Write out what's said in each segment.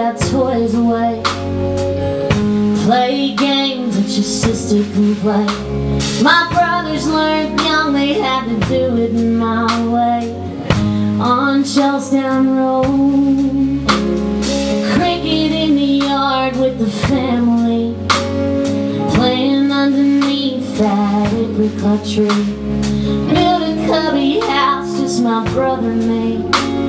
our toys away, play games that your sister can play. My brothers learned young they had to do it my way. On Charlestown Road, cricket in the yard with the family, playing underneath that apricot tree. Built a cubby house just my brother and me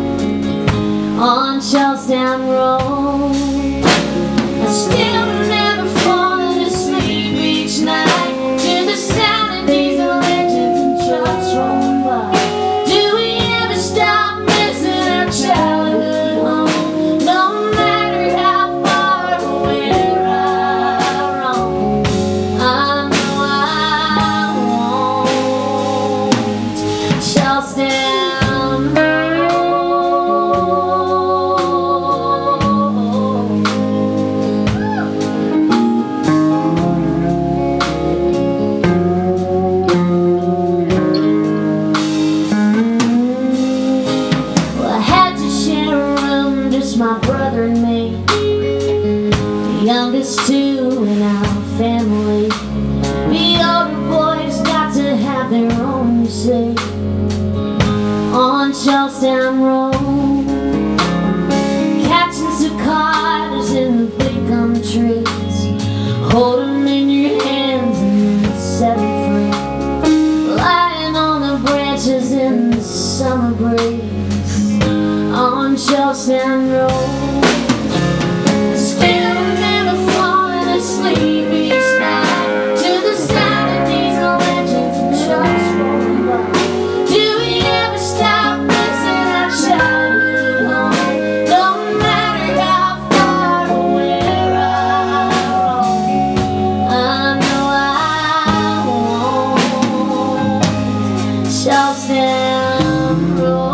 on Charlestown Road. I still remember falling asleep each night to the sound of diesel engines and trucks rolling by. Do we ever stop missing our childhood home? No matter how far or where I roam, I know I won't. Charlestown Road. My brother and me, the youngest two in our family. The older boys got to have their own, you see. On Charlestown Road, catching cicadas in the big gum trees, hold 'em in your hands and then set 'em free, lying on the branches in the summer breeze. On Charlestown Road, still remember falling asleep each night to the sound of diesel engines and trucks rolling by. Do we ever stop missing our childhood home? No matter how far or where I roam, I know I won't. Charlestown Road.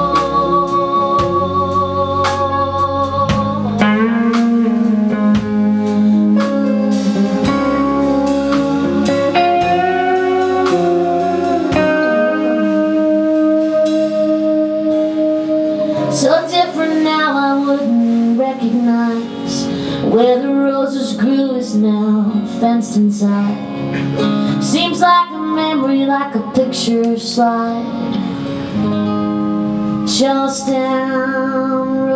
So different now I wouldn't recognize where the roses grew is now fenced inside. Seems like a memory, like a picture slide. Charlestown Road.